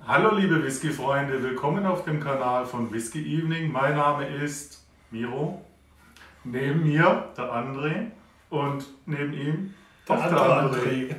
Hallo liebe Whisky-Freunde, willkommen auf dem Kanal von Whisky Evening. Mein Name ist Miro, neben mir der André und neben ihm der André.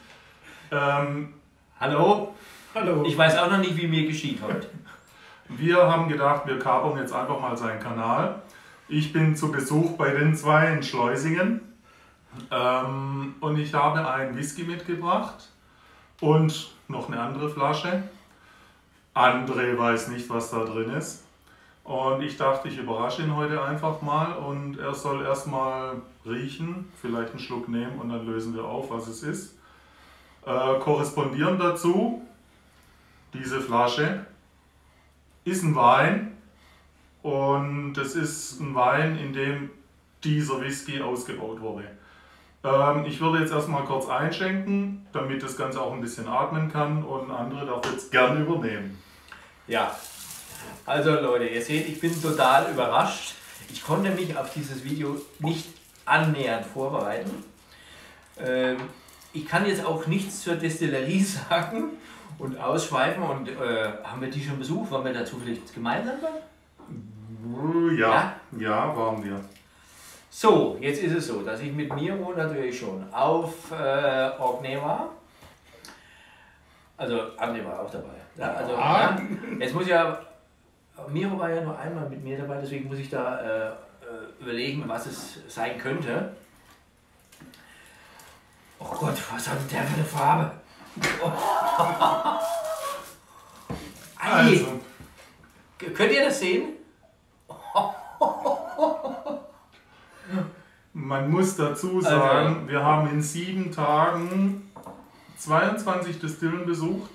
Hallo? Hallo. Ich weiß auch noch nicht, wie mir geschieht heute. Wir haben gedacht, wir kapern jetzt einfach mal seinen Kanal. Ich bin zu Besuch bei den zwei in Schleusingen und ich habe einen Whisky mitgebracht und noch eine andere Flasche. André weiß nicht, was da drin ist. Und ich dachte, ich überrasche ihn heute einfach mal und er soll erstmal riechen, vielleicht einen Schluck nehmen und dann lösen wir auf, was es ist. Korrespondierend dazu, diese Flasche ist ein Wein und es ist ein Wein, in dem dieser Whisky ausgebaut wurde. Ich würde jetzt erstmal kurz einschenken, damit das Ganze auch ein bisschen atmen kann und andere darf jetzt gerne übernehmen. Ja, also Leute, ihr seht, ich bin total überrascht. Ich konnte mich auf dieses Video nicht annähernd vorbereiten. Ich kann jetzt auch nichts zur Destillerie sagen und ausschweifen. Und haben wir die schon besucht? Waren wir dazu vielleicht gemeinsam dann? Ja, waren wir. So, jetzt ist es so, dass ich mit Miro natürlich schon auf Orkney war. Also André war auch dabei. Ja, also, jetzt muss ja, Miro war ja nur einmal mit mir dabei, deswegen muss ich da überlegen, was es sein könnte. Oh Gott, was hat denn der für eine Farbe? Also. Könnt ihr das sehen? Man muss dazu sagen, wir haben in 7 Tagen 22 Distillen besucht.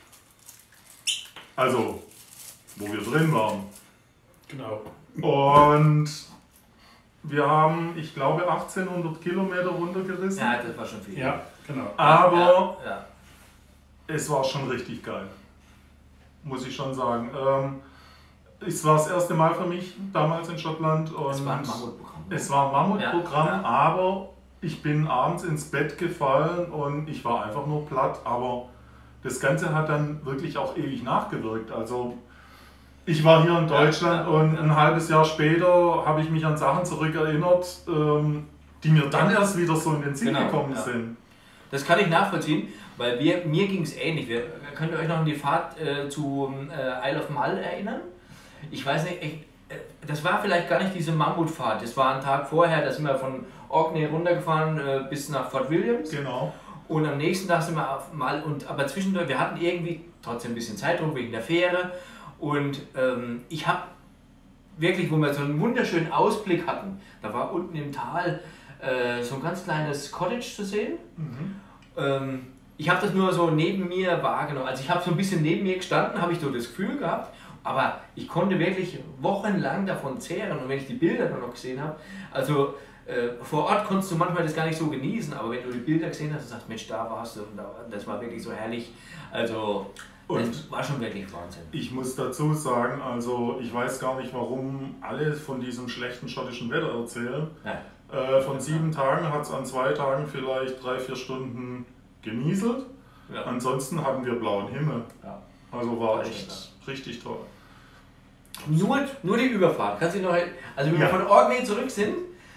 Also, wo wir drin waren. Genau. Und wir haben, ich glaube, 1800 Kilometer runtergerissen. Ja, das war schon viel. Ja, genau. Aber ja. es war schon richtig geil. Muss ich schon sagen. Es war das erste Mal für mich damals in Schottland. Und Es war ein Mammutprogramm. Es war ein Mammutprogramm, Ja. aber ich bin abends ins Bett gefallen und ich war einfach nur platt. Aber das Ganze hat dann wirklich auch ewig nachgewirkt. Also ich war hier in Deutschland und ein halbes Jahr später habe ich mich an Sachen zurückerinnert, die mir dann erst wieder so in den Sinn gekommen sind. Das kann ich nachvollziehen, weil mir ging es ähnlich. Könnt ihr euch noch an die Fahrt zu Isle of Mull erinnern? Ich weiß nicht, das war vielleicht gar nicht diese Mammutfahrt. Das war ein Tag vorher, da sind wir von Orkney runtergefahren bis nach Fort Williams. Genau. Und am nächsten Tag sind wir auf Mull. Aber zwischendurch, wir hatten irgendwie trotzdem ein bisschen Zeitdruck wegen der Fähre. Und ich habe wirklich, wo wir so einen wunderschönen Ausblick hatten, da war unten im Tal so ein ganz kleines Cottage zu sehen. Mhm. Ich habe das nur so neben mir wahrgenommen. Also ich habe so ein bisschen neben mir gestanden, habe ich so das Gefühl gehabt, aber ich konnte wirklich wochenlang davon zehren. Und wenn ich die Bilder dann noch gesehen habe, also vor Ort konntest du manchmal das gar nicht so genießen, aber wenn du die Bilder gesehen hast und sagst, Mensch, da warst du und das war wirklich so herrlich. Also das war schon wirklich Wahnsinn. Ich muss dazu sagen, also ich weiß gar nicht, warum alle von diesem schlechten schottischen Wetter erzählen. Von 7 Tagen hat es an 2 Tagen vielleicht 3-4 Stunden genieselt. Ja. Ansonsten hatten wir blauen Himmel. Ja. Also war echt richtig toll. Nur die Überfahrt. Kannst du noch, also wenn wir von Orkney zurück sind,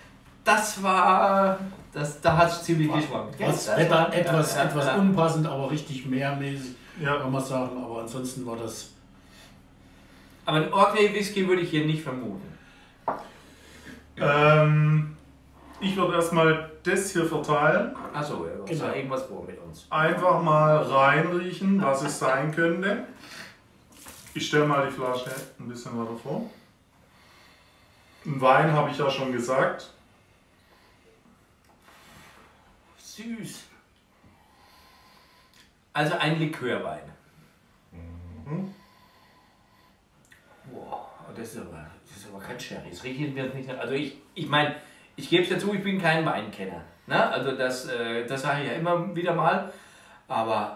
da hat es ziemlich geschwankt. Das Wetter etwas unpassend, aber richtig meermäßig, kann man sagen. Aber ansonsten war das... Aber ein Orkney Whisky würde ich hier nicht vermuten. Ich würde erstmal das hier verteilen. Achso, ja, genau. Da irgendwas vor mit uns. Einfach mal reinriechen, was es sein könnte. Ich stelle mal die Flasche ein bisschen weiter vor. Ein Wein habe ich ja schon gesagt. Süß. Also ein Likörwein. Mhm. Boah, das ist aber kein Sherry. Das riecht mir nicht. Also ich meine, ich gebe es ja zu, ich bin kein Weinkenner. Ne? Also das sage ich ja immer wieder mal. Aber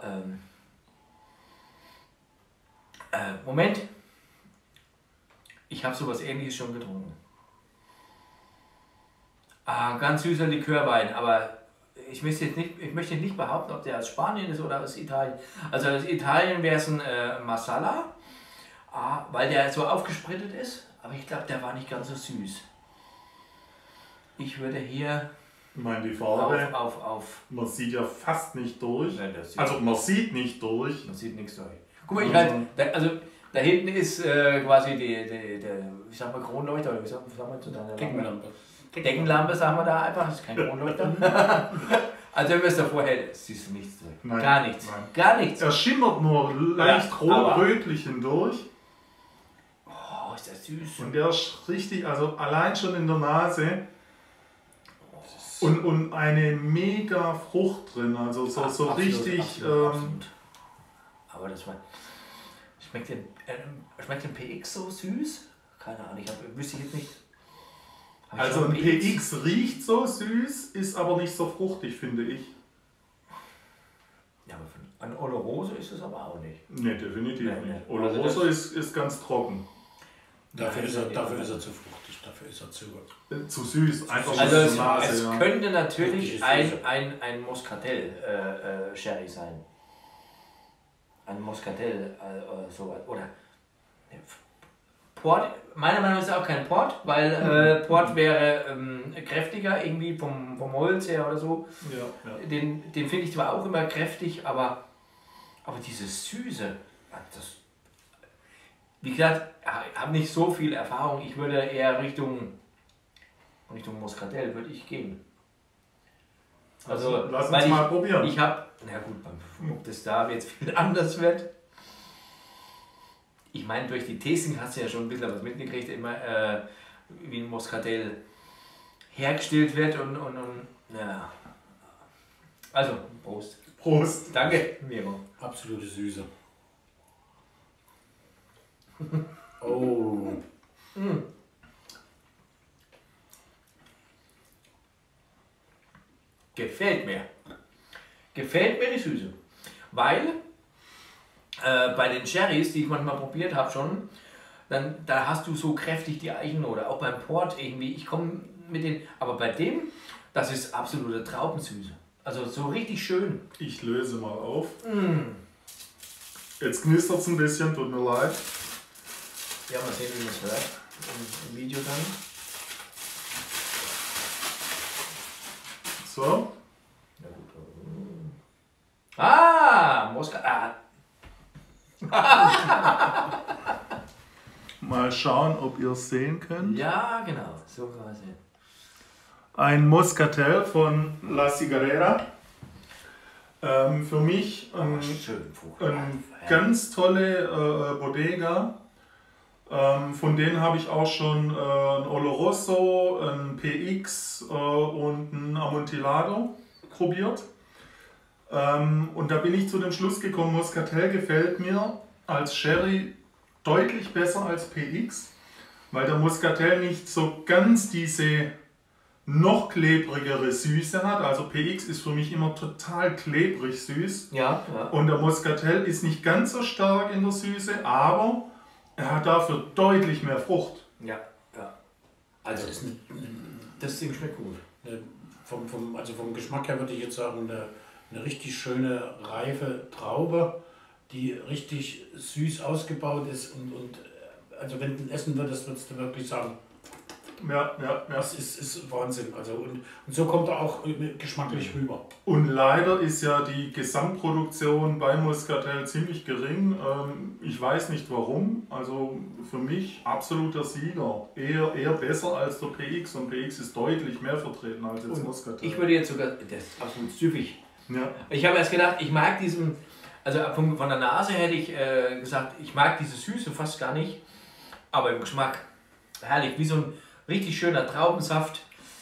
Moment. Ich habe sowas Ähnliches schon getrunken. Ganz süßer Likörwein, aber ich möchte nicht behaupten, ob der aus Spanien ist oder aus Italien. Also aus Italien wäre es ein Marsala, weil der so aufgesprittet ist, aber ich glaube, der war nicht ganz so süß. Ich würde hier Ich meine, die Farbe, auf. man sieht ja fast nicht durch. Nein, Also man sieht nicht durch. Man sieht nichts durch. Guck mal, da hinten ist quasi wie sagt man, Kronleuchter, oder wie sagt man zu deiner Deckenlampe. Deckenlampe, sagen wir da einfach, das ist kein Kronleuchter. Also wenn wir es davor hält, siehst du nichts drin. Nein, Gar nichts. nein. Gar nichts. Er schimmert nur leicht rot-rötlich hindurch. Oh, ist das süß. Und der ist richtig, also allein schon in der Nase. Und eine mega Frucht drin, also so Absolut, richtig. absolut. Aber das war. Schmeckt den PX so süß? Keine Ahnung, wüsste ich jetzt nicht. Also ein PX riecht so süß, ist aber nicht so fruchtig, finde ich. Ja, aber ein Oloroso ist es aber auch nicht. Ne, definitiv Nee, nicht. nee. Oloroso ist ganz trocken. Dafür ist er zu fruchtig, dafür ist er Zu süß, einfach Also zur Nase. es Ja. könnte natürlich Richtig ein Moscatel Sherry sein. Ein Moscatel sowas. Oder Port, meiner Meinung nach ist es auch kein Port, weil Port wäre kräftiger irgendwie vom Holz her oder so. Ja, ja. Den finde ich zwar auch immer kräftig, aber dieses Süße, das, wie gesagt, ich habe nicht so viel Erfahrung. Ich würde eher Richtung Moscatel würde ich gehen. Also, lass uns mal probieren. Ich habe, na gut, ob das da jetzt viel anders wird. Ich meine, durch die Tasting hast du ja schon ein bisschen was mitgekriegt, immer wie ein Moscatel hergestellt wird und ja. Also, Prost. Prost. Danke, Miro. absolute Süße. Oh. Gefällt mir. Gefällt mir die Süße. Weil bei den Sherrys, die ich manchmal probiert habe schon, da hast du so kräftig die Eichennote. Auch beim Port irgendwie. Ich komme mit den. Aber bei dem, das ist absolute Traubensüße. Also so richtig schön. Ich löse mal auf. Jetzt knistert es ein bisschen, tut mir leid. Ja, mal sehen, wie man es hört. Im Video dann. So. Ja, gut. Ah, Moskau. Mal schauen, ob ihr es sehen könnt. Ja, genau. So kann man sehen. Ein Moscatel von La Cigarrera. Für mich Schön eine ganz tolle Bodega. Von denen habe ich auch schon ein Oloroso, ein PX und ein Amontillado probiert. Und da bin ich zu dem Schluss gekommen, Moscatel gefällt mir als Sherry deutlich besser als PX, weil der Moscatel nicht so ganz diese noch klebrigere Süße hat. Also PX ist für mich immer total klebrig süß. Ja, ja. Und der Moscatel ist nicht ganz so stark in der Süße, aber er hat dafür deutlich mehr Frucht. Ja, ja. Also das Ding schmeckt gut. Also vom Geschmack her würde ich jetzt sagen, eine richtig schöne, reife Traube, die richtig süß ausgebaut ist und also wenn du essen würdest, würdest du wirklich sagen, Ja. das ist Wahnsinn. Also und so kommt er auch geschmacklich rüber. Und leider ist ja die Gesamtproduktion bei Moscatel ziemlich gering. Ich weiß nicht warum. Also für mich absoluter Sieger. Eher besser als der PX. Und PX ist deutlich mehr vertreten als jetzt Moscatel. Ich würde jetzt sogar, das ist absolut süffig. Ja. Ich habe erst gedacht, ich mag diesen, also von der Nase hätte ich gesagt, ich mag diese Süße fast gar nicht. Aber im Geschmack herrlich, wie so ein richtig schöner Traubensaft.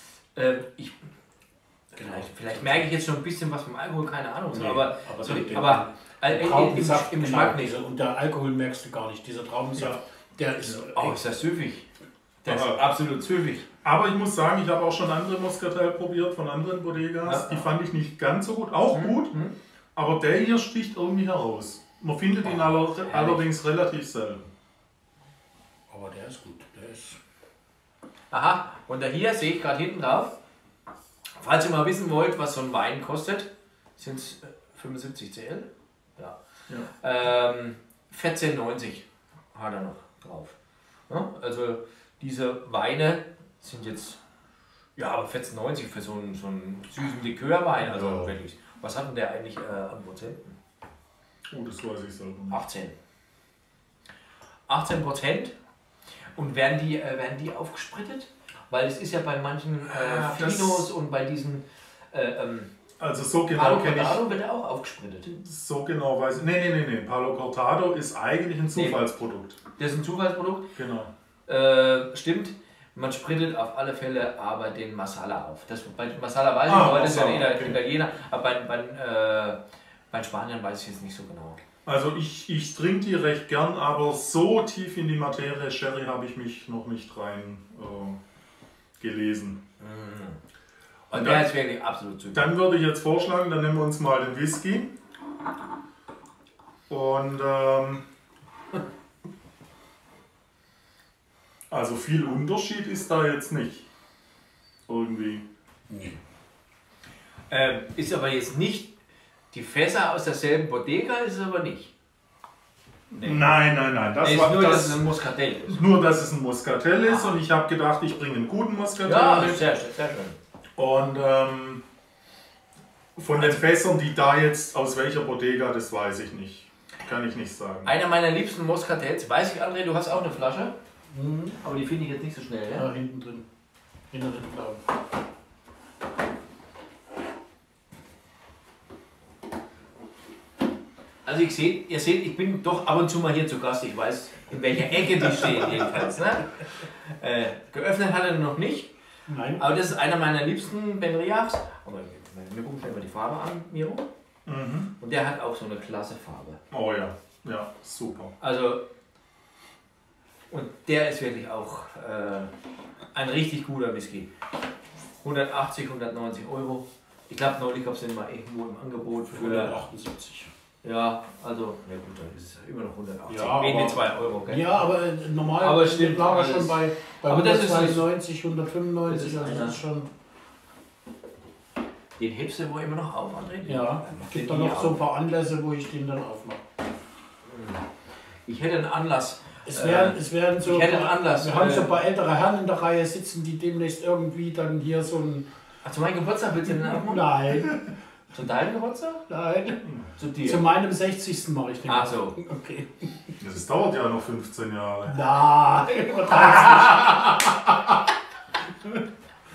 Vielleicht merke ich jetzt schon ein bisschen was vom Alkohol, keine Ahnung. Nee, aber Traubensaft, im Geschmack nicht. Und der Alkohol merkst du gar nicht. Dieser Traubensaft, der ist. Oh, ist das süffig. Der ist absolut süffig. Aber ich muss sagen, ich habe auch schon andere Moscatel probiert von anderen Bodegas. Ja. Die fand ich nicht ganz so gut. Auch gut. Aber der hier sticht irgendwie heraus. Man findet ihn allerdings relativ selten. Aber der ist gut. Der ist. Aha, und da hier sehe ich gerade hinten drauf, Falls ihr mal wissen wollt, was so ein Wein kostet, sind es 75 CL. Ja. Ja. 14,90 hat er noch drauf. Ja, also diese Weine sind jetzt, ja, aber 14,90 für so einen süßen Likörwein, also Ja. wirklich. Was hat denn der eigentlich an Prozenten? Oh, das weiß ich selber nicht. 18%. Und werden die aufgesprittet? Weil es ist ja bei manchen Finos und bei diesen Also so genau Palo kenne ich. Cortado wird er auch aufgesprittet. So genau weiß ich. Nee. Palo Cortado ist eigentlich ein Zufallsprodukt. Das ist ein Zufallsprodukt. Genau. Stimmt. Man sprittet auf alle Fälle aber den Masala auf. Das, bei Masala weiß ich, Ah, aber das ist ja Masala, ein okay. Italiener. Aber bei Spaniern weiß ich jetzt nicht so genau. Also ich trinke die recht gern, aber so tief in die Materie Sherry habe ich mich noch nicht rein gelesen. Und Und der dann- ist wirklich absolut super. Dann würde ich jetzt vorschlagen, dann nehmen wir uns mal den Whisky. Und also viel Unterschied ist da jetzt nicht. Irgendwie. Ist aber jetzt nicht, die Fässer aus derselben Bodega ist es aber nicht. Nee. Nein. Das ist war nur, dass das, es ein Muscatel ist. nur, dass es ein Muscatel ist Ah. und ich habe gedacht, ich bringe einen guten Muscatel Ja, mit. sehr schön, sehr schön. Und von den Fässern, die da jetzt, aus welcher Bodega, das weiß ich nicht. Kann ich nicht sagen. Einer meiner liebsten Muscatels, weiß ich, André, du hast auch eine Flasche, aber die finde ich jetzt nicht so schnell. Ja, Ja? hinten drin. Hinter den blauen. Also ihr seht, ich bin doch ab und zu mal hier zu Gast. Ich weiß, in welcher Ecke die stehen jedenfalls. Ne? Geöffnet hat er noch nicht, Nein. aber das ist einer meiner liebsten Benriachs. Aber wir gucken schnell mal die Farbe an, Miro. Mhm. Und der hat auch so eine klasse Farbe. Oh ja, ja, super. Also, und der ist wirklich auch ein richtig guter Whisky. 180, 190 Euro. Ich glaube, neulich gab es den mal irgendwo im Angebot für. 178. Ja, also, ja gut, dann ist es immer noch 180. Ja, Wegen den aber- 2 Euro, gell? Ja, aber normal Aber stimmt, lag er alles. schon bei Aber das ist 192, 195, das ist also einer. das ist schon. Den hebst du wohl immer noch auf, André? Ja, Mach es den gibt da nie noch so ein auf. paar Anlässe, wo ich den dann aufmache. Ich hätte einen Anlass. Es werden so. ich hätte einen Anlass, Wir haben so ein paar ältere Herren in der Reihe sitzen, die demnächst irgendwie dann hier so ein. Ach, zu meinem Geburtstag willst du den aufmachen? Nein, Zu deinem Geburtstag? nein. Zu dir? Zu meinem 60. mache ich den. Ach so. Okay. Das dauert ja noch 15 Jahre. Nein, übertreib's nicht.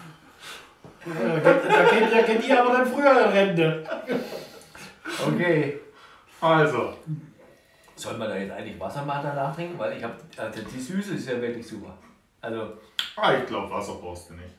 Da geht die aber dann früher in Rente. Okay. Also, Sollen wir da jetzt eigentlich Wassermark danach trinken? Weil ich habe, also die Süße ist ja wirklich super. Also, ich glaube, Wasser brauchst du nicht.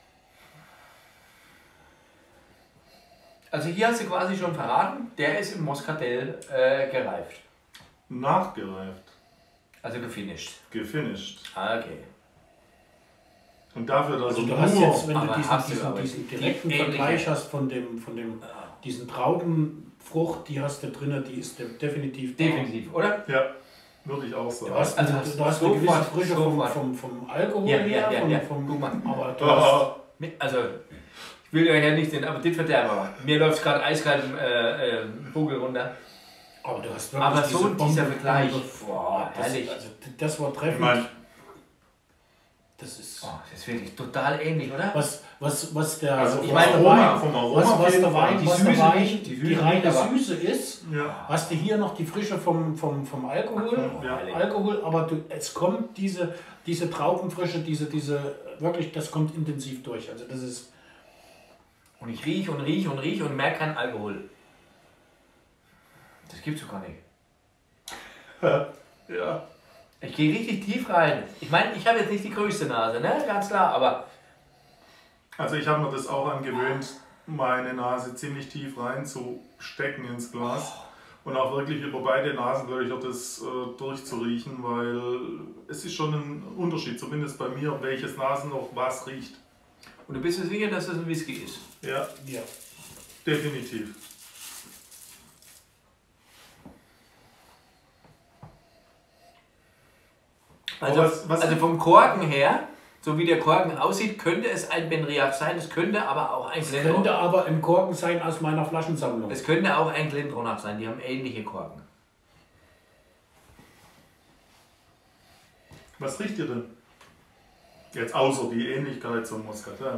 also hier hast du quasi schon verraten, der ist im Moscatel gereift. Nachgereift, Also gefinished. gefinished. Ah, okay. Und dafür, dass Also er du hast nur... jetzt, wenn du Aber hast du aber diesen die direkten ähnliche- Vergleich hast von diesen Traubenfrucht, die hast du drin, die ist definitiv da. Definitiv, oder? Ja, würde ich auch sagen. Du hast, Also du hast eine gewisse sofort, Frische sofort. vom Alkohol Ja, her, ja, ja. vom, Guck mal. aber du hast, Also, ich will euch ja nicht den Appetit verderben, aber mir läuft gerade eiskalt im Vogel runter. aber du hast wirklich Aber so diese dieser Bombe- Vergleich, Bombe. boah, herrlich. Also das war Ich treffend. meine, Das ist Oh, das ist wirklich total ähnlich, oder? was der, also Ich vom meine, Aroma, vom Aroma was auf der jeden Fall. Wein, Die was der Süße Wein, nicht, die Süße die reine nicht, aber- Süße ist, Ja. hast du hier noch die Frische vom Alkohol, Ja. Alkohol, aber es kommt diese Traubenfrische, diese wirklich, das kommt intensiv durch. Also das ist, Und ich rieche und rieche und rieche und merke keinen Alkohol. Das gibt's doch gar nicht. Ja. Ich gehe richtig tief rein. Ich meine, ich habe jetzt nicht die größte Nase, ne? Ganz klar, aber Also ich habe mir das auch angewöhnt, meine Nase ziemlich tief rein zu stecken ins Glas und auch wirklich über beide Nasenlöcher das durchzuriechen, weil es ist schon ein Unterschied, zumindest bei mir, welches Nasenloch was riecht. und du bist dir sicher, dass das ein Whisky ist? Ja, ja. definitiv. Also, Aber was- also vom Korken her so wie der Korken aussieht, könnte es ein Benriach sein, es könnte aber auch ein Es Glendronach. könnte aber ein Korken sein aus meiner Flaschensammlung. Es könnte auch ein Glendronach sein, die haben ähnliche Korken. Was riecht ihr denn? Jetzt außer die Ähnlichkeit zum Muscatel.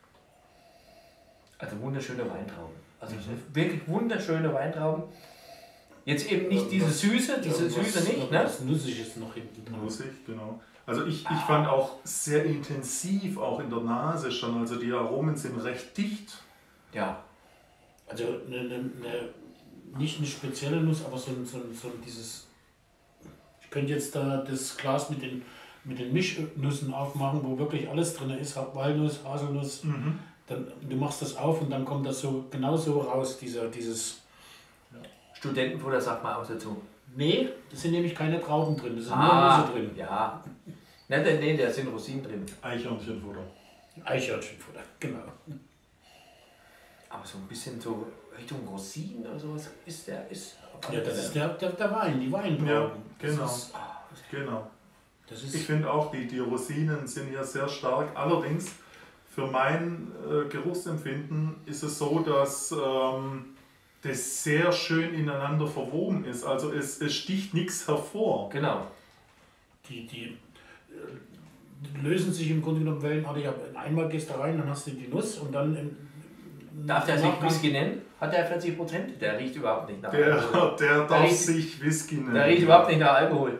Also wunderschöne Weintrauben. Also wirklich wunderschöne Weintrauben. Jetzt eben nicht diese Süße nicht, ne? Was Nussiges noch hinten dran. Nussig, genau. Also ich fand auch sehr intensiv, auch in der Nase schon. Also die Aromen sind recht dicht. Ja. Also nicht eine spezielle Nuss, aber so dieses. Ich könnte jetzt da das Glas mit den Mischnüssen aufmachen, wo wirklich alles drin ist, Walnuss, Haselnuss. Dann, du machst das auf und dann kommt das so genau so raus, dieses. Studentenfutter sagt man auch dazu. Nee, das sind nämlich keine Trauben drin, das sind nur Nüsse drin. Ja. Nee, da sind Rosinen drin. Eichhörnchenfutter. Eichhörnchenfutter, genau. Aber so ein bisschen so Richtung Rosinen oder sowas ist der. Ja, das ist der Wein, die Weintrauben. Ja, genau. Das ist, Genau. das ist Ich finde auch, die Rosinen sind ja sehr stark. Allerdings, für mein Geruchsempfinden ist es so, dass das sehr schön ineinander verwoben ist. Also es sticht nichts hervor. Genau. die lösen sich im Grunde genommen wellenartig ab. Einmal gehst du rein, dann hast du die Nuss und dann. Darf der sich Whisky nennen? Hat der 40%? Der riecht überhaupt nicht nach Der Alkohol. darf riecht- sich Whisky nennen. Der riecht überhaupt nicht nach Alkohol.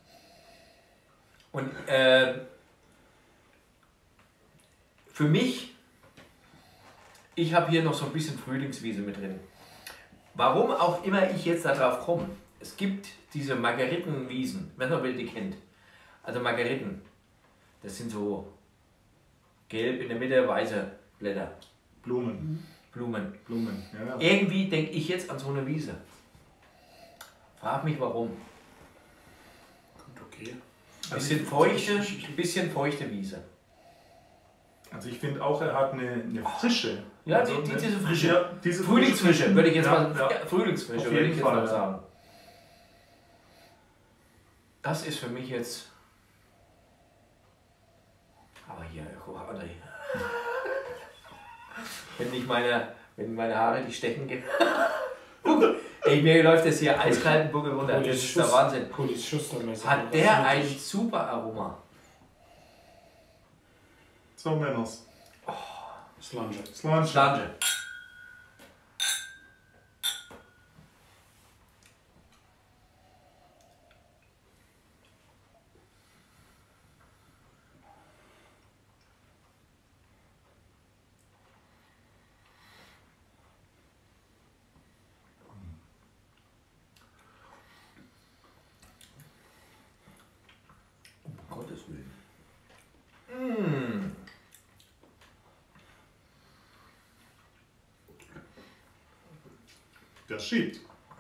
Und für mich, ich habe hier noch so ein bisschen Frühlingswiese mit drin. Warum auch immer ich jetzt darauf komme. Es gibt diese Margeritenwiesen, wenn man die kennt. Also Margeriten, das sind so gelb in der Mitte, weiße Blätter, Blumen. Blumen. Ja. Irgendwie denke ich jetzt an so eine Wiese. Frag mich warum. Gut, okay. Bisschen feuchte Wiese. Also ich finde auch, er hat eine Frische. Ja, Also diese Frische. Ja, diese Frühlingsfrische, würde ich jetzt mal. Ja. Ja, Frühlingsfrische Auf würde jeden ich jetzt Fall, mal ja. sagen. Das ist für mich jetzt. Aber hier, oder hier. wenn meine Haare die stechen gehen. Guck, ey, mir läuft das hier eiskalten Buckel runter. Das ist der Wahnsinn. Cooles Schustermesser. Hat der ein super Aroma. So, Männers. Slange. Slange. Schlange. Um Gottes Willen. Der schiebt.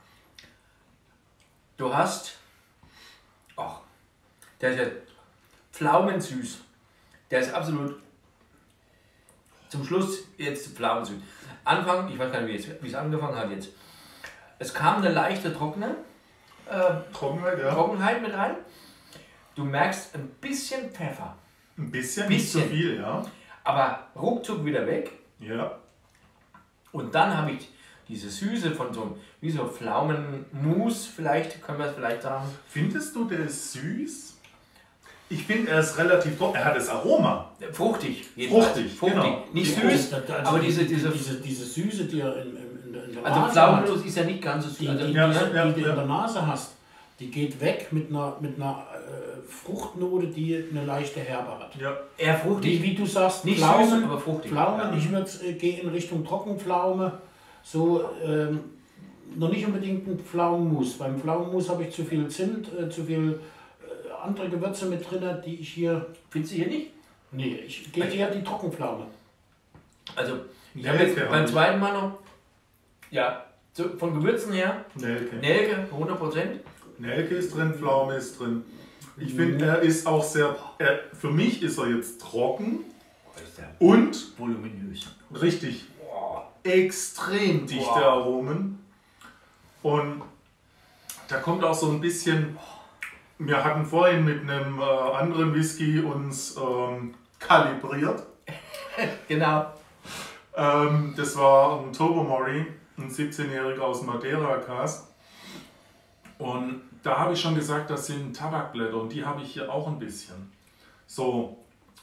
Du hast. Ach, der ist ja pflaumensüß. Der ist absolut. Zum Schluss jetzt pflaumensüß. Anfang, ich weiß gar nicht, wie es angefangen hat jetzt. Es kam eine leichte Trockenheit, ja. Trockenheit mit rein. Du merkst ein bisschen Pfeffer. Ein bisschen, nicht so Bisschen. viel, ja. Aber ruckzuck wieder weg. Ja. Und dann habe ich diese Süße von so, wie so Pflaumenmus, vielleicht, können wir es vielleicht sagen. Findest du, der ist süß? Ich finde, er ist relativ trocken. Er hat das Aroma. Fruchtig. jedenfalls. Fruchtig, genau. Nicht Ja, süß, aber diese diese Süße, die er in der also Nase Pflaumenmus hat, ist ja nicht ganz so süß. die, Also, die, Ja, die, ja, die du ja. in der Nase hast, die geht weg mit einer Fruchtnote, die eine leichte Herbe hat. Ja. eher fruchtig, Wie du sagst, nicht Pflaumen, süß, aber fruchtig. Pflaumen, Ja. ich würde gehe in Richtung Trockenpflaume, so noch nicht unbedingt ein Pflaumenmus. Beim Pflaumenmus habe ich zu viel Zimt, zu viel andere Gewürze mit drin, die ich hier. Findest du hier nicht? Nee, ich gehe eher die Trockenpflaume. Also, ich Nelke habe jetzt hab beim ich. zweiten Mal noch, ja, so von Gewürzen her, Nelke. Nelke, 100%. Nelke ist drin, Pflaume ist drin. Ich finde, er ist auch sehr. Für mich ist er jetzt trocken Ist der und voluminös. richtig extrem dichte Wow. Aromen. Und da kommt auch so ein bisschen. Wir hatten vorhin mit einem anderen Whisky uns kalibriert. Genau. Das war ein Tobermory, ein 17-Jähriger aus Madeira-Kas. Und da habe ich schon gesagt, das sind Tabakblätter und die habe ich hier auch ein bisschen. So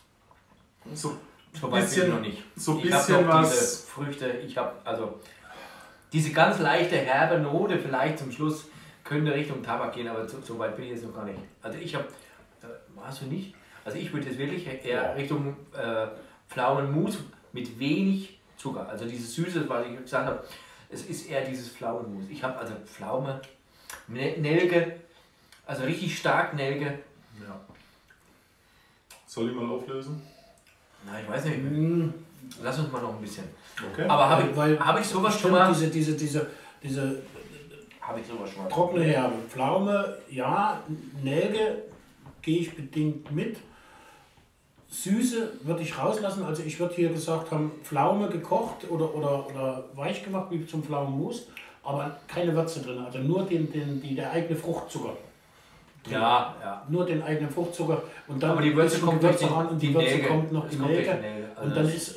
So weit bin ich noch nicht. So ein Ich habe bisschen noch was. diese Früchte, ich habe also diese ganz leichte herbe Note vielleicht zum Schluss könnte Richtung Tabak gehen, aber so weit bin ich jetzt noch gar nicht. Also ich habe, hast du nicht? Also ich würde jetzt wirklich eher Richtung Pflaumenmus mit wenig Zucker. Also dieses Süße, was ich gesagt habe, es ist eher dieses Pflaumenmus. Ich habe also Pflaume, Nelke, also richtig stark Nelke. Ja. Soll ich mal auflösen? Na, ich weiß nicht. Lass uns mal noch ein bisschen. Okay. Aber hab ich sowas schon mal? Diese Habe ich sowas schon mal? trockene Herbe. Pflaume, ja, Nelke gehe ich bedingt mit. Süße würde ich rauslassen. Also ich würde hier gesagt haben, Pflaume gekocht oder weich gemacht wie zum Pflaumenmus, aber keine Würze drin. Also nur der eigene Fruchtzucker. Ja, ja. Nur den eigenen Fruchtzucker. Und dann Aber die Würze kommt durch ran und die Würze kommt noch die Nelke. Also Und dann ist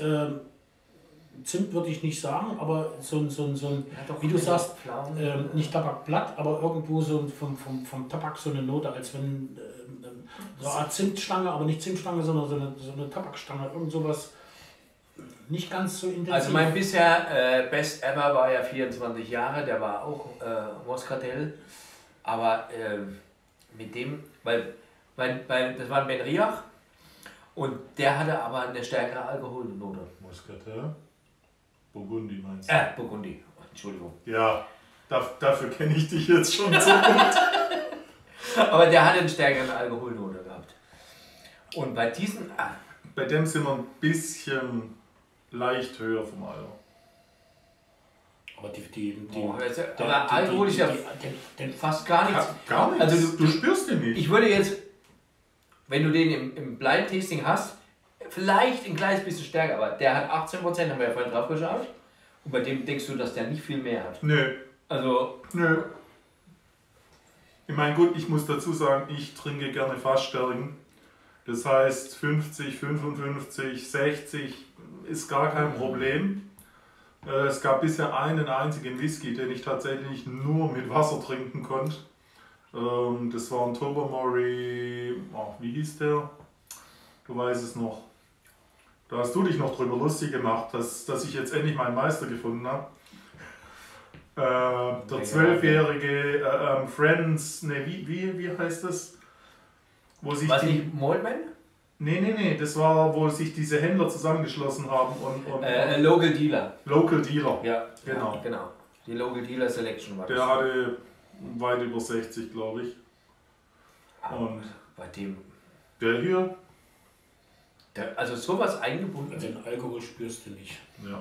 Zimt würde ich nicht sagen, aber so ein doch, wie du sagst, Pflaumen. nicht Tabakblatt, aber irgendwo so vom Tabak so eine Note, als wenn so eine Art Zimtstange, aber nicht Zimtstange, sondern so eine Tabakstange, irgend sowas nicht ganz so intensiv. Also mein bisher Best Ever war ja 24 Jahre, der war auch Moscatel, aber mit dem, weil das war ein Ben Riach und der hatte aber eine stärkere Alkoholnote. Moscatel? Burgundi meinst Burgundi, Entschuldigung. Ja, dafür kenne ich dich jetzt schon so gut. Aber der hatte eine stärkere Alkoholnote gehabt. Und bei diesen... Bei dem sind wir ein bisschen leicht höher vom Alter. aber aber Alkohol ist ja fast gar nichts. Gar nichts. Also du spürst den nicht. Ich würde jetzt, wenn du den im Blind Tasting hast, vielleicht ein kleines bisschen stärker, aber der hat 18%, haben wir ja vorhin drauf geschaut. Und bei dem denkst du, dass der nicht viel mehr hat. Nö. Also, Nö. Ich meine, gut, ich muss dazu sagen, ich trinke gerne Fassstärken. Das heißt 50, 55, 60 ist gar kein Problem. Es gab bisher einen einzigen Whisky, den ich tatsächlich nur mit Wasser trinken konnte. Das war ein Tobermory, wie hieß der? Du weißt es noch. Da hast du dich noch drüber lustig gemacht, dass ich jetzt endlich meinen Meister gefunden habe. Der 12-jährige Friends, wie heißt das? Wo sich was nicht, Maltman? Nee, das war, wo sich diese Händler zusammengeschlossen haben und Local Dealer. Local Dealer. Ja, Genau. genau. Die Local Dealer Selection war das. Der hatte weit über 60, glaube ich. Und bei dem, der hier, also sowas eingebunden. den Alkohol spürst du nicht. ja.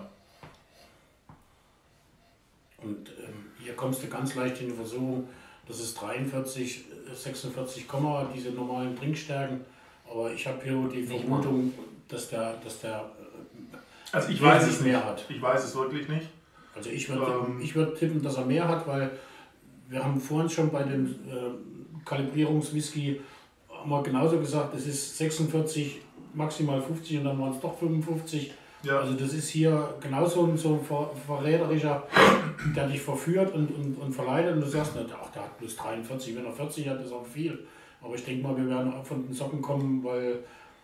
Und hier kommst du ganz leicht in die Versuchung, das ist 43, 46, diese normalen Trinkstärken. Aber ich habe hier die Vermutung, dass der Also ich weiß es mehr nicht. hat. Ich weiß es wirklich nicht. Also ich würd tippen, dass er mehr hat, weil wir haben vorhin schon bei dem Kalibrierungswhisky haben wir genauso gesagt, es ist 46, maximal 50 und dann waren es doch 55. Ja. Also das ist hier genauso so ein verräterischer, der dich verführt und verleitet und du sagst, ach, der hat plus 43, wenn er 40 hat, ist auch viel. Aber ich denke mal, wir werden auch von den Socken kommen, weil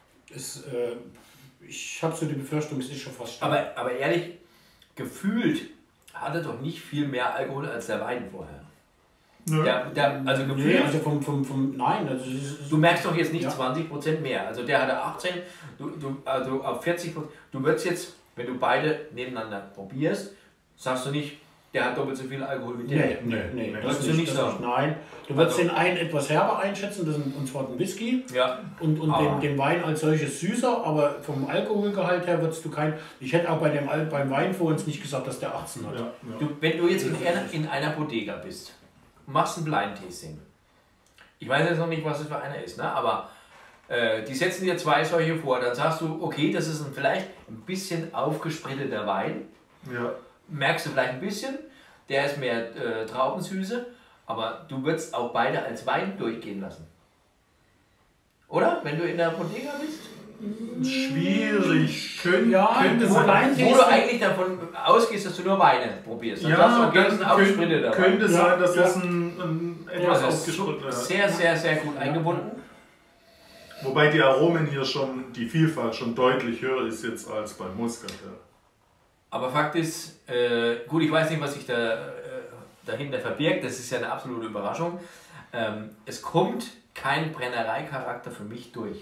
ich habe so die Befürchtung, es ist schon fast stark. Aber ehrlich, gefühlt hat er doch nicht viel mehr Alkohol als der Wein vorher. Nö. Also Nee, gefühlt, also nein. Also du merkst doch jetzt nicht Ja. 20% mehr. Also der hatte 18, also auf 40%. Du würdest jetzt, wenn du beide nebeneinander probierst, sagst du nicht, der hat doppelt so viel Alkohol wie der. Nee, Würdest du nicht sagen. Nein, du würdest Also- den einen etwas herber einschätzen, und zwar den Whisky. Ja. Und Aber- den Wein als solches süßer, aber vom Alkoholgehalt her würdest du ich hätte auch beim Wein vor uns nicht gesagt, dass der 18 hat. Ja. Wenn du jetzt in einer Bodega bist, machst ein Blind-Tasting. Ich weiß jetzt noch nicht, was es für einer ist, ne? Aber die setzen dir zwei solche vor. Dann sagst du, okay, das ist vielleicht ein bisschen aufgespritteter Wein. Ja. Merkst du vielleicht ein bisschen, der ist mehr Traubensüße, aber du würdest auch beide als Wein durchgehen lassen. Oder? Wenn du in der Bodega bist? Schwierig. Ja, könnte wo sein. rein- Wo du eigentlich davon ausgehst, dass du nur Weine probierst. Dann sagst du, okay, das sind Aufspritte dabei. könnte Ja, sein, dass ja. das ein etwas das ist aufgeschritten ist. sehr, sehr, sehr gut eingebunden. Wobei die Aromen hier schon, die Vielfalt schon deutlich höher ist jetzt als beim Muscatel. Aber Fakt ist, gut, ich weiß nicht, was sich dahinter verbirgt, das ist ja eine absolute Überraschung. Es kommt kein Brennereicharakter für mich durch.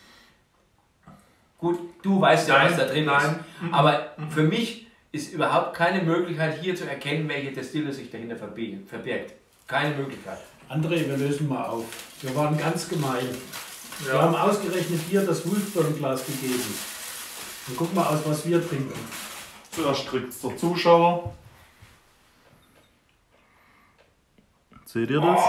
Gut, du weißt ja, was da drin ist. Aber für mich ist überhaupt keine Möglichkeit hier zu erkennen, welche Destille sich dahinter verbirgt. Keine Möglichkeit. André, wir lösen mal auf. Wir waren ganz gemein. Wir Ja. haben ausgerechnet dir das Wolfsburg-Glas gegeben. Und guck mal aus, was wir trinken. Zuerst kriegt es der Zuschauer. Seht ihr das?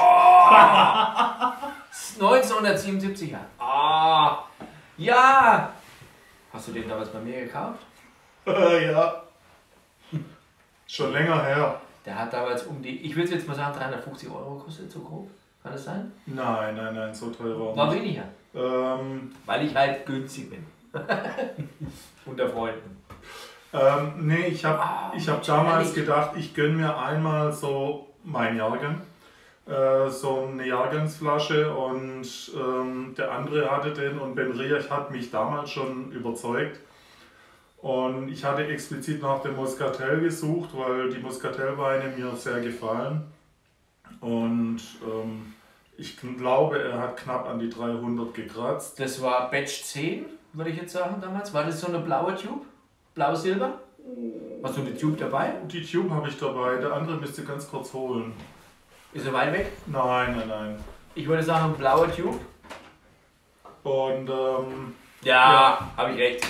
1977er. Ah, ja. Hast du den damals bei mir gekauft? Ja. Schon länger her. Der hat damals ich würde jetzt mal sagen, 350 Euro gekostet, so grob. Kann das sein? Nein, so teuer War nicht. weniger. Ähm, Weil ich halt günstig bin. Unter Freunden. Nee, ich hab damals gedacht, ich gönne mir einmal so mein Jahrgang. So eine Jahrgangsflasche und der andere hatte den und Ben Riach hat mich damals schon überzeugt. Und ich hatte explizit nach dem Muscatel gesucht, weil die Muscatelweine mir sehr gefallen. Und ich glaube, er hat knapp an die 300 gekratzt. Das war Batch 10, würde ich jetzt sagen damals. War das so eine blaue Tube? Blau-Silber? Hast du eine Tube dabei? Die Tube habe ich dabei, der andere müsste ganz kurz holen. Ist er weit weg? Nein. Ich würde sagen, blaue Tube. Und Ja, habe ich recht.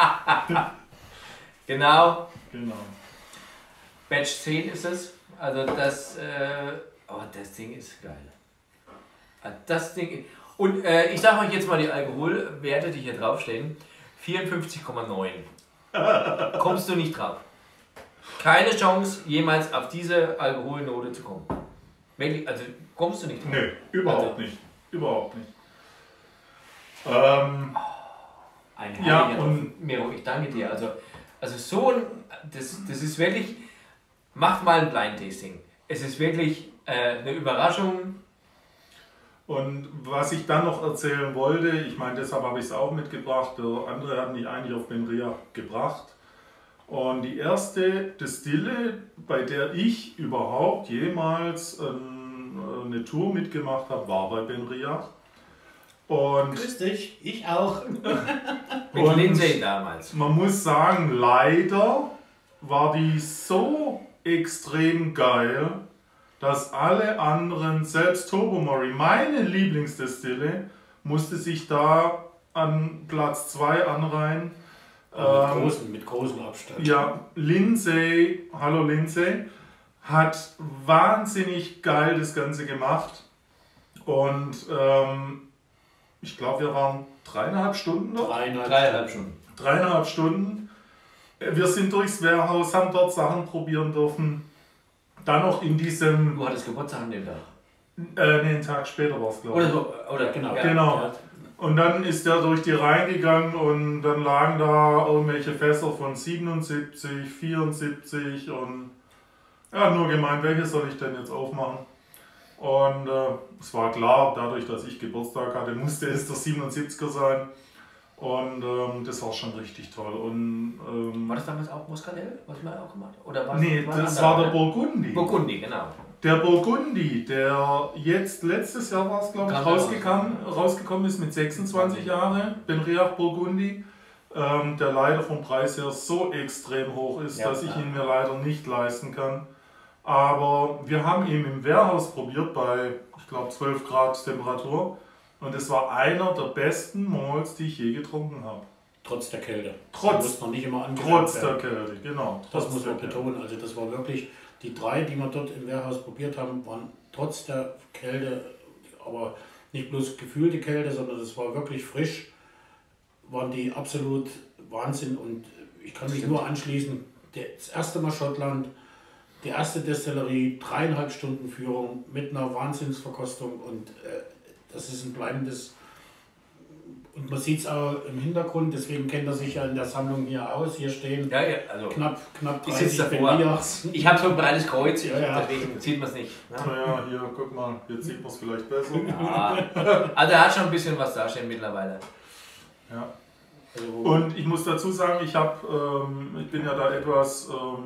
Genau. genau. Batch 10 ist es. Also das, das Ding ist geil. Das Ding. Und ich sage euch jetzt mal die Alkoholwerte, die hier draufstehen. 54,9. Kommst du nicht drauf. Keine Chance, jemals auf diese Alkoholnote zu kommen. Wirklich, also kommst du nicht drauf. Nö, überhaupt nicht. Ein Ja, Heiliger und- Miro, ich danke dir. Also so ein, das ist wirklich, macht mal ein Blind Tasting. Es ist wirklich eine Überraschung. Und was ich dann noch erzählen wollte, ich meine, deshalb habe ich es auch mitgebracht, der andere hat mich eigentlich auf Ben Riach gebracht. Und die erste Destille, bei der ich überhaupt jemals eine Tour mitgemacht habe, war bei Ben Riach. Und Grüß dich, ich auch. Mit Und- Lindsay damals. man muss sagen, leider war die so extrem geil, dass alle anderen, selbst Tobermory, meine Lieblingsdestille, musste sich da an Platz 2 anreihen. Mit großem Abstand. Ja, Lindsay, hallo Lindsay, hat wahnsinnig geil das Ganze gemacht. Und ich glaube, wir waren 3,5 Stunden dort. 3,5 Stunden. 3,5 Stunden. Wir sind durchs Warehouse, haben dort Sachen probieren dürfen. Dann noch in diesem, Du hattest Geburtstag an dem Tag. einen Tag später war es, glaube Oder ich. so, oder Genau. Ja. Genau. Ja. Und dann ist er durch die Reihen gegangen und dann lagen da irgendwelche Fässer von 77, 74 und er hat nur gemeint, welche soll ich denn jetzt aufmachen? Und es war klar, dadurch, dass ich Geburtstag hatte, musste es der 77er sein. Und das war schon richtig toll. Und, War das damals auch Muscatel, was wir auch gemacht haben? Oder war nee, war ein das anderer, war der ne? Burgundi. Burgundi, genau. Der Burgundi, der jetzt letztes Jahr war es, glaube ich, Ganz rausgekommen ist mit 26 Jahren, Ben Riach Burgundi, der leider vom Preis her so extrem hoch ist, Ja, dass ich ja. ihn mir leider nicht leisten kann. Aber wir haben ihn im Warehouse probiert bei, ich glaube, 12 Grad Temperatur und es war einer der besten Malts, die ich je getrunken habe. Trotz der Kälte. Trotz- Das muss man nicht immer angewärmt Trotz der werden. Kälte, genau. Das trotz muss der man Kälte. betonen. Also das war wirklich, die 3, die wir dort im Warehouse probiert haben, waren trotz der Kälte, aber nicht bloß gefühlte Kälte, sondern das war wirklich frisch, waren die absolut Wahnsinn. Und ich kann mich nur anschließen, das erste Mal Schottland, die erste Destillerie, 3,5 Stunden Führung mit einer Wahnsinnsverkostung und das ist ein bleibendes und man sieht es auch im Hintergrund, deswegen kennt er sich ja in der Sammlung hier aus. Hier stehen Ja, also knapp ich sitze 30 davor. Benias. Ich habe so ein breites Kreuz, Ja. deswegen sieht man es nicht. Ne? Naja, hier, guck mal, jetzt sieht man es vielleicht besser. Ja. Also er hat schon ein bisschen was dastehen mittlerweile. Ja. Also, Und ich muss dazu sagen, ich bin ja da etwas,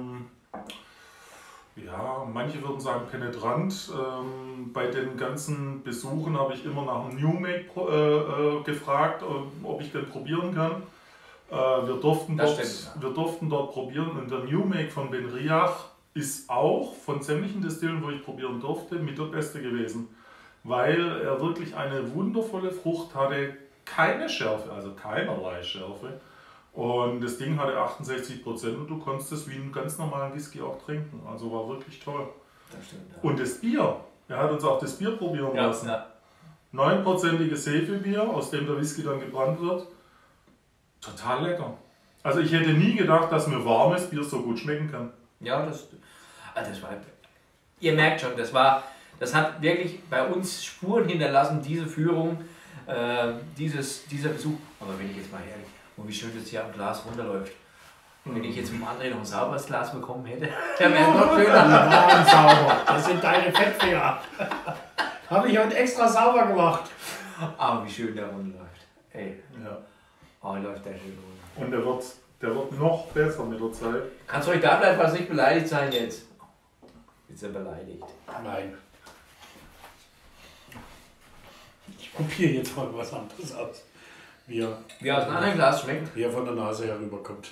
ja, manche würden sagen penetrant. Bei den ganzen Besuchen habe ich immer nach einem New Make gefragt, ob ich den probieren kann. Wir durften dort probieren und der New Make von Benriach ist auch von sämtlichen Destillen, wo ich probieren durfte, mit der beste gewesen. Weil er wirklich eine wundervolle Frucht hatte, keine Schärfe, also keinerlei Schärfe. Und das Ding hatte 68% und du konntest es wie einen ganz normalen Whisky auch trinken. Also war wirklich toll. Das stimmt, ja. Und das Bier, er hat uns auch das Bier probieren lassen. Ja. 9%iges Hefebier, aus dem der Whisky dann gebrannt wird. Total lecker. Also ich hätte nie gedacht, dass mir warmes Bier so gut schmecken kann. Ja, das war. Ihr merkt schon, das hat wirklich bei uns Spuren hinterlassen, diese Führung, dieser Besuch. Aber wenn ich jetzt mal ehrlich, und wie schön das hier am Glas runterläuft. Wenn ich jetzt vom André noch ein sauberes Glas bekommen hätte, dann wäre es noch schöner. ja, sauber. Das sind deine Fettfinger. Habe ich heute extra sauber gemacht. Aber wie schön der runterläuft. Ey, Ja. oh, läuft der schön runter. Und der wird noch besser mit der Zeit. Kannst du euch da bleiben, was nicht beleidigt sein jetzt? Jetzt ist er beleidigt. Nein. Ich probiere jetzt mal was anderes aus. Wie Wie aus einem anderen Glas schmeckt. er von der Nase herüberkommt.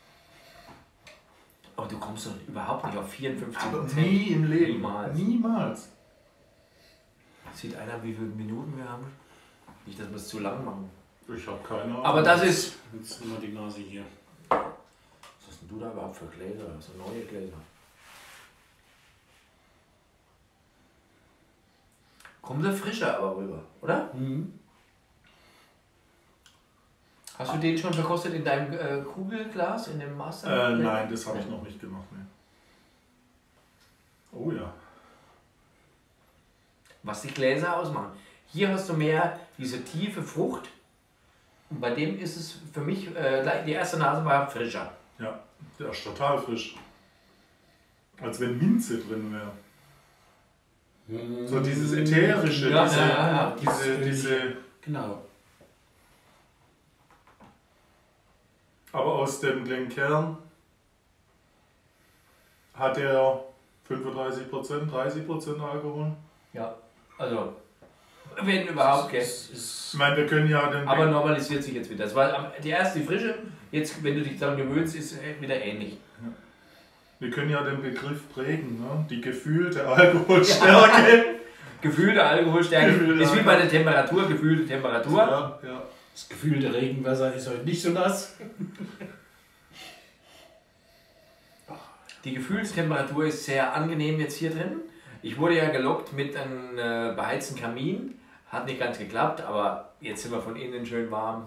Aber du kommst doch überhaupt nicht auf 54%. Aber nie im Leben. Niemals. Niemals. Sieht einer, wie viele Minuten wir haben? Nicht, dass wir es zu lang machen. Ich habe keine Ahnung. Aber das ist. Jetzt nehmen wir die Nase hier. Was hast denn du da überhaupt für Gläser? So neue Gläser. Kommt der frischer aber rüber, oder? Mhm. Hast du den schon verkostet in deinem Kugelglas, in dem Master? Nein, das habe ich noch nicht gemacht. Ne. Oh ja. Was die Gläser ausmachen. Hier hast du mehr diese tiefe Frucht. Und bei dem ist es für mich, die erste Nase war frischer. Ja, der ist total frisch. Als wenn Minze drin wäre. So dieses ätherische, Ja, diese. Genau. Aber aus dem Glenkern hat er 35%, 30% Alkohol. Ja, also, wenn überhaupt, gell. Ich meine, wir können ja den. Aber normalisiert sich jetzt wieder. Das war die erste, die frische. Jetzt, wenn du dich daran gewöhnst, ist wieder ähnlich. Wir können ja den Begriff prägen, ne? Die gefühlte Alkoholstärke. Gefühlte Alkoholstärke Gefühlte ist wie bei der Temperatur, gefühlte Temperatur. Ja, ja. Das gefühlte Regenwasser ist heute nicht so nass. Die Gefühlstemperatur ist sehr angenehm jetzt hier drin. Ich wurde ja gelockt mit einem beheizten Kamin. Hat nicht ganz geklappt, aber jetzt sind wir von innen schön warm.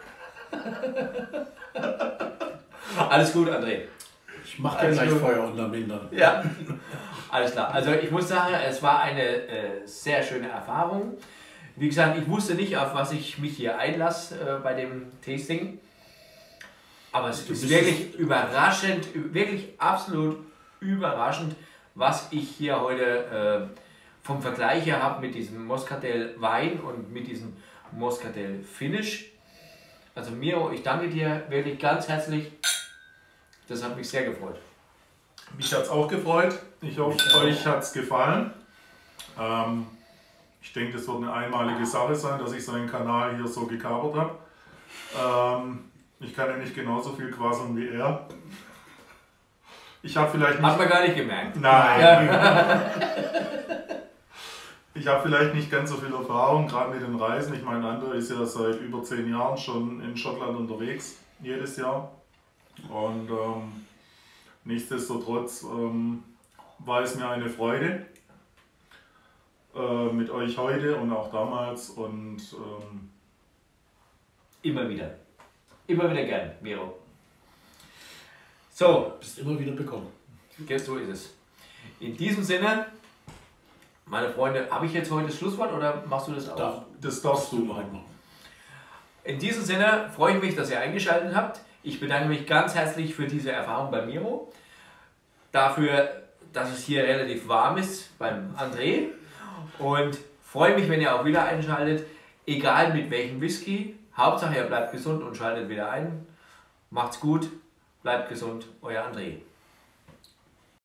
Alles gut, André. Ich mache dir gleich Feuer unterm Hintern. Ja, alles klar. Also ich muss sagen, es war eine sehr schöne Erfahrung. Wie gesagt, ich wusste nicht, auf was ich mich hier einlasse bei dem Tasting. Aber es ist wirklich überraschend, wirklich absolut überraschend, was ich hier heute vom Vergleich her habe mit diesem Moscatel Wein und mit diesem Moscatel Finish. Also Miro, ich danke dir wirklich ganz herzlich. Das hat mich sehr gefreut. Mich hat es auch gefreut. Ich hoffe, euch hat es gefallen. Ich denke, das wird eine einmalige Sache sein, dass ich seinen Kanal hier so gekapert habe. Ich kann ja nicht genauso viel quasseln wie er. Ich habe vielleicht nicht. Hat man gar nicht gemerkt. Nein. Ja. Ich habe vielleicht nicht ganz so viel Erfahrung, gerade mit den Reisen. Ich meine, André ist ja seit über 10 Jahren schon in Schottland unterwegs, jedes Jahr. Und nichtsdestotrotz war es mir eine Freude mit euch heute und auch damals. Und Immer wieder. Immer wieder gern, Miro. So, Bist immer wieder bekommen. so ist es. In diesem Sinne, meine Freunde, habe ich jetzt heute das Schlusswort oder machst du das auch? Darf das darfst du mal machen. machen. In diesem Sinne freue ich mich, dass ihr eingeschaltet habt. Ich bedanke mich ganz herzlich für diese Erfahrung bei Miro. Dafür, dass es hier relativ warm ist beim André. Und freue mich, wenn ihr auch wieder einschaltet. Egal mit welchem Whisky. Hauptsache ihr bleibt gesund und schaltet wieder ein. Macht's gut, bleibt gesund, euer André.